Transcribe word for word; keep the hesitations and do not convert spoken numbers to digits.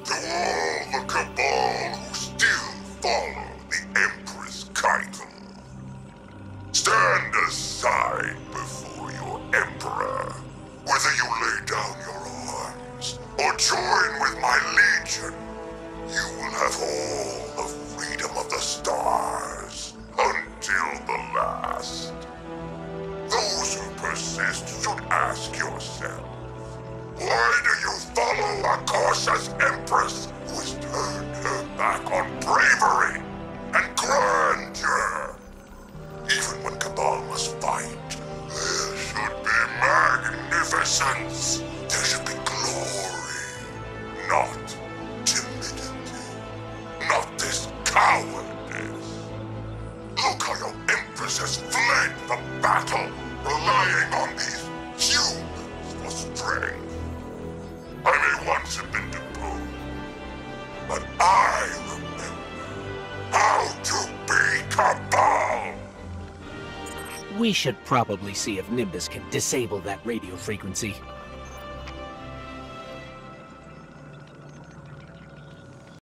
To all the Cabal who still follow the Empress Caiatl, stand aside before your Emperor. Whether you lay down your arms or join with my legion, you will have all the freedom of the stars until the last. Those who persist should ask yourself, why do you follow a cautious Empress who has turned her back on bravery and grandeur? Even when Cabal must fight, there should be magnificence. There should be glory, not timidity, not this cowardice. Look how your Empress has fled from battle, relying on these humans for strength. I may once have been deposed, but I remember how to be Cabal. We should probably see if Nimbus can disable that radio frequency.